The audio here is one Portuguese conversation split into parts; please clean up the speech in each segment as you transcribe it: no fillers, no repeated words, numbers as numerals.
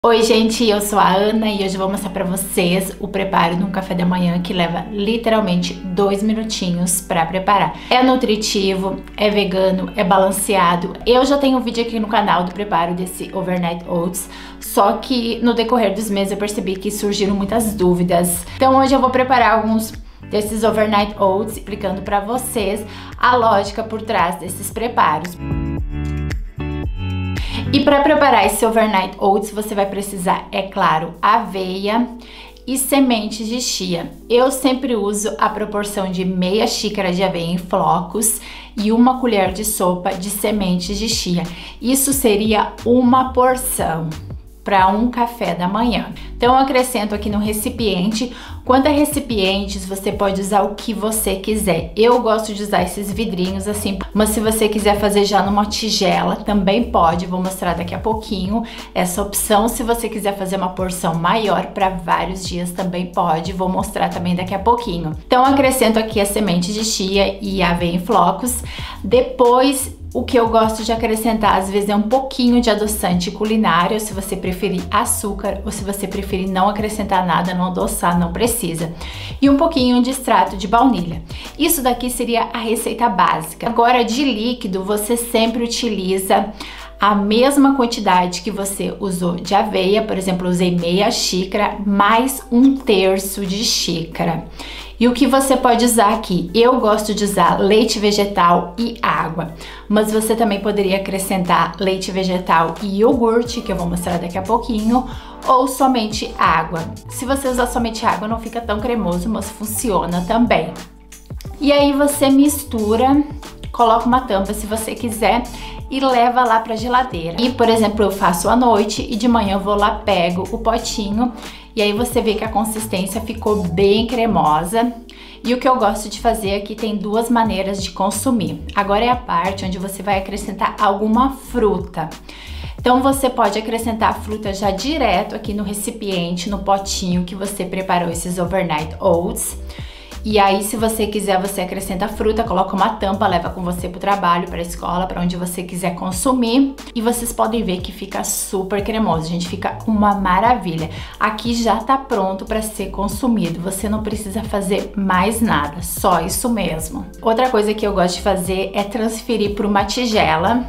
Oi gente, eu sou a Ana e hoje eu vou mostrar pra vocês o preparo de um café da manhã que leva literalmente 2 minutinhos pra preparar. É nutritivo, é vegano, é balanceado. Eu já tenho um vídeo aqui no canal do preparo desse Overnight Oats, só que no decorrer dos meses eu percebi que surgiram muitas dúvidas. Então hoje eu vou preparar alguns desses Overnight Oats, explicando pra vocês a lógica por trás desses preparos. E para preparar esse Overnight Oats, você vai precisar, é claro, aveia e sementes de chia. Eu sempre uso a proporção de meia xícara de aveia em flocos e 1 colher de sopa de sementes de chia. Isso seria uma porção para um café da manhã. Então eu acrescento aqui no recipiente. Quanto a recipientes, você pode usar o que você quiser. Eu gosto de usar esses vidrinhos assim, mas se você quiser fazer já numa tigela, também pode. Vou mostrar daqui a pouquinho essa opção. Se você quiser fazer uma porção maior para vários dias, também pode. Vou mostrar também daqui a pouquinho. Então eu acrescento aqui a semente de chia e aveia em flocos. Depois, o que eu gosto de acrescentar, às vezes, é um pouquinho de adoçante culinário, se você preferir açúcar, ou se você preferir não acrescentar nada, não adoçar, não precisa. E um pouquinho de extrato de baunilha. Isso daqui seria a receita básica. Agora, de líquido, você sempre utiliza a mesma quantidade que você usou de aveia. Por exemplo, eu usei meia xícara mais 1/3 de xícara. E o que você pode usar aqui? Eu gosto de usar leite vegetal e água, mas você também poderia acrescentar leite vegetal e iogurte, que eu vou mostrar daqui a pouquinho, ou somente água. Se você usar somente água, não fica tão cremoso, mas funciona também. E aí você mistura, coloca uma tampa se você quiser e leva lá para geladeira. E, por exemplo, eu faço à noite e de manhã eu vou lá, pego o potinho e aí você vê que a consistência ficou bem cremosa. E o que eu gosto de fazer aqui, tem 2 maneiras de consumir. Agora é a parte onde você vai acrescentar alguma fruta. Então você pode acrescentar a fruta já direto aqui no recipiente, no potinho que você preparou esses Overnight Oats. E aí, se você quiser, você acrescenta a fruta, coloca uma tampa, leva com você pro trabalho, pra escola, pra onde você quiser consumir. E vocês podem ver que fica super cremoso, gente, fica uma maravilha. Aqui já tá pronto pra ser consumido, você não precisa fazer mais nada, só isso mesmo. Outra coisa que eu gosto de fazer é transferir para uma tigela.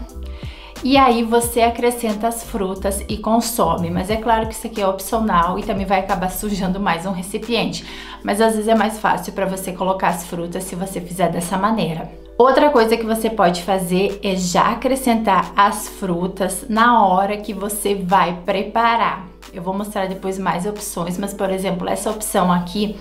E aí você acrescenta as frutas e consome, mas é claro que isso aqui é opcional e também vai acabar sujando mais um recipiente. Mas às vezes é mais fácil para você colocar as frutas se você fizer dessa maneira. Outra coisa que você pode fazer é já acrescentar as frutas na hora que você vai preparar. Eu vou mostrar depois mais opções, mas por exemplo, essa opção aqui,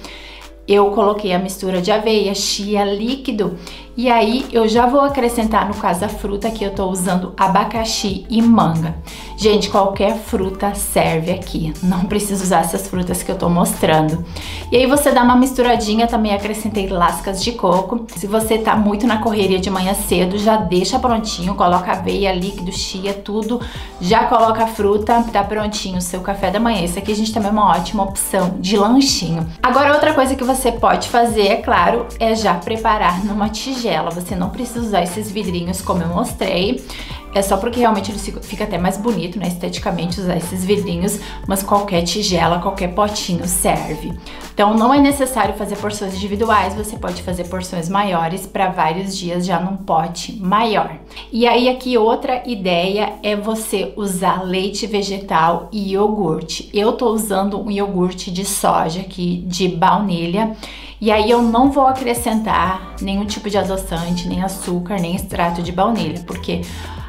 eu coloquei a mistura de aveia, chia, líquido, e aí eu já vou acrescentar, no caso, a fruta que eu tô usando, abacaxi e manga. Gente, qualquer fruta serve aqui, não precisa usar essas frutas que eu tô mostrando. E aí você dá uma misturadinha, também acrescentei lascas de coco. Se você tá muito na correria de manhã cedo, já deixa prontinho, coloca aveia, líquido, chia, tudo, já coloca a fruta, tá prontinho o seu café da manhã. Isso aqui, gente, também é uma ótima opção de lanchinho. Agora, outra coisa que você pode fazer, é claro, é já preparar numa tigela. Você não precisa usar esses vidrinhos como eu mostrei, é só porque realmente fica até mais bonito, né, esteticamente, usar esses vidrinhos, mas qualquer tigela, qualquer potinho serve. Então não é necessário fazer porções individuais, você pode fazer porções maiores para vários dias já num pote maior. E aí aqui outra ideia é você usar leite vegetal e iogurte. Eu tô usando um iogurte de soja aqui, de baunilha. E aí eu não vou acrescentar nenhum tipo de adoçante, nem açúcar, nem extrato de baunilha, porque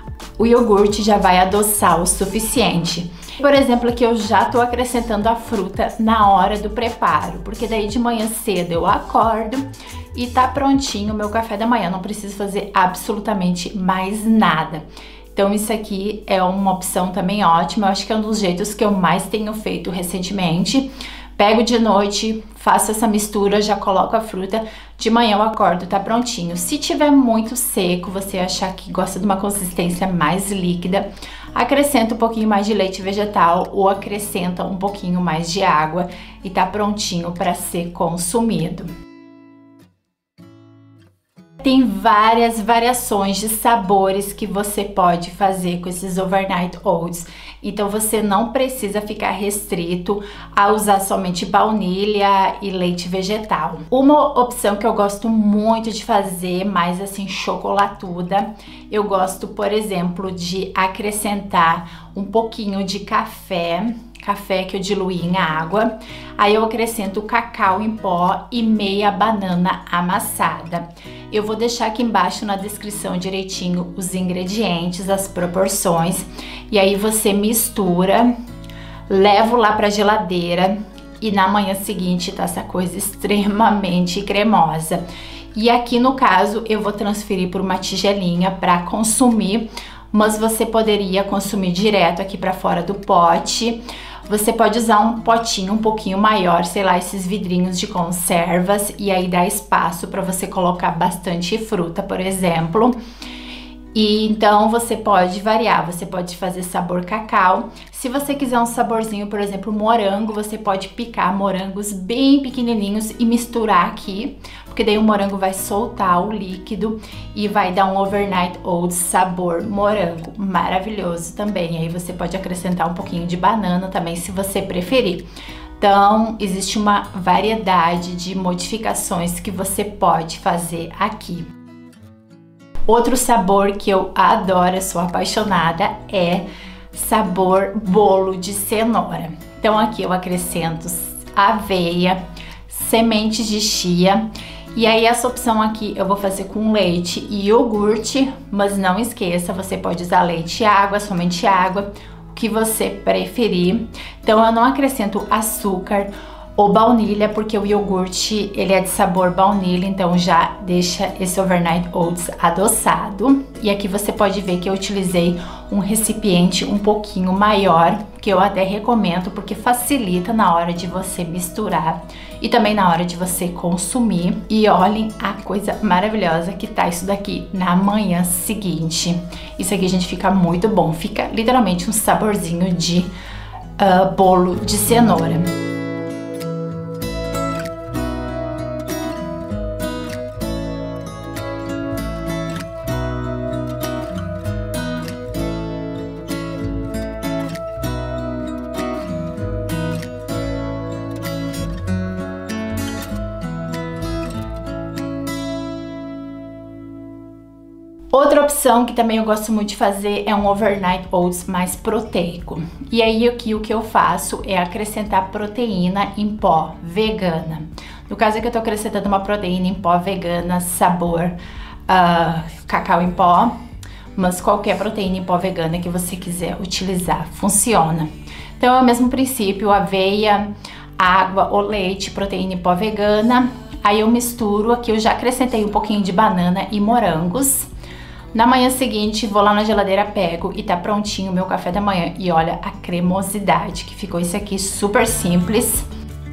o iogurte já vai adoçar o suficiente. Por exemplo, aqui eu já tô acrescentando a fruta na hora do preparo, porque daí de manhã cedo eu acordo e tá prontinho o meu café da manhã, não preciso fazer absolutamente mais nada. Então isso aqui é uma opção também ótima, eu acho que é um dos jeitos que eu mais tenho feito recentemente. Pego de noite, faço essa mistura, já coloco a fruta, de manhã eu acordo, tá prontinho. Se tiver muito seco, você achar que gosta de uma consistência mais líquida, acrescenta um pouquinho mais de leite vegetal ou acrescenta um pouquinho mais de água e tá prontinho para ser consumido. Tem várias variações de sabores que você pode fazer com esses overnight oats. Então você não precisa ficar restrito a usar somente baunilha e leite vegetal. Uma opção que eu gosto muito de fazer, mais assim chocolatuda, eu gosto, por exemplo, de acrescentar um pouquinho de café que eu diluí em água. Aí eu acrescento o cacau em pó e meia banana amassada. Eu vou deixar aqui embaixo na descrição direitinho os ingredientes, as proporções. E aí você mistura, levo lá pra geladeira e na manhã seguinte tá essa coisa extremamente cremosa. E aqui no caso eu vou transferir por uma tigelinha para consumir, mas você poderia consumir direto aqui para fora do pote. Você pode usar um potinho um pouquinho maior, sei lá, esses vidrinhos de conservas, e aí dá espaço para você colocar bastante fruta, por exemplo. E então você pode variar, você pode fazer sabor cacau. Se você quiser um saborzinho, por exemplo, morango, você pode picar morangos bem pequenininhos e misturar aqui, porque daí o morango vai soltar o líquido e vai dar um overnight oats sabor morango, maravilhoso também. Aí você pode acrescentar um pouquinho de banana também, se você preferir. Então, existe uma variedade de modificações que você pode fazer aqui. Outro sabor que eu adoro, eu sou apaixonada, é sabor bolo de cenoura. Então aqui eu acrescento aveia, sementes de chia, e aí essa opção aqui eu vou fazer com leite e iogurte, mas não esqueça, você pode usar leite e água, somente água, o que você preferir. Então eu não acrescento açúcar ou baunilha, porque o iogurte ele é de sabor baunilha, então já deixa esse overnight oats adoçado. E aqui você pode ver que eu utilizei um recipiente um pouquinho maior, que eu até recomendo porque facilita na hora de você misturar e também na hora de você consumir. E olhem a coisa maravilhosa que tá isso daqui na manhã seguinte. Isso aqui, gente, fica muito bom, fica literalmente um saborzinho de bolo de cenoura. Outra opção que também eu gosto muito de fazer é um overnight oats mais proteico. E aí aqui o que eu faço é acrescentar proteína em pó vegana. No caso aqui eu tô acrescentando uma proteína em pó vegana sabor cacau em pó, mas qualquer proteína em pó vegana que você quiser utilizar funciona. Então é o mesmo princípio, aveia, água ou leite, proteína em pó vegana. Aí eu misturo, aqui eu já acrescentei um pouquinho de banana e morangos. Na manhã seguinte, vou lá na geladeira, pego e tá prontinho o meu café da manhã. E olha a cremosidade que ficou isso aqui, super simples.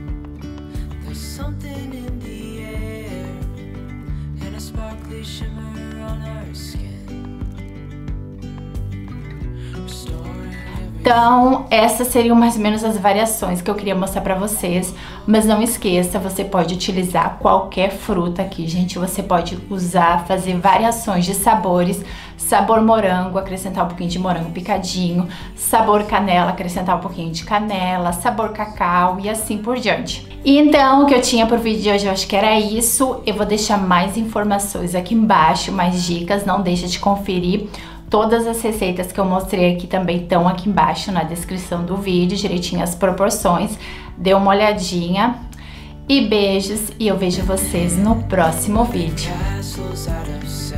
Então, essas seriam mais ou menos as variações que eu queria mostrar pra vocês. Mas não esqueça, você pode utilizar qualquer fruta aqui, gente. Você pode usar, fazer variações de sabores. Sabor morango, acrescentar um pouquinho de morango picadinho. Sabor canela, acrescentar um pouquinho de canela. Sabor cacau e assim por diante. E então, o que eu tinha pro vídeo de hoje, eu acho que era isso. Eu vou deixar mais informações aqui embaixo, mais dicas. Não deixa de conferir. Todas as receitas que eu mostrei aqui também estão aqui embaixo na descrição do vídeo, direitinho as proporções. Dê uma olhadinha e beijos, e eu vejo vocês no próximo vídeo.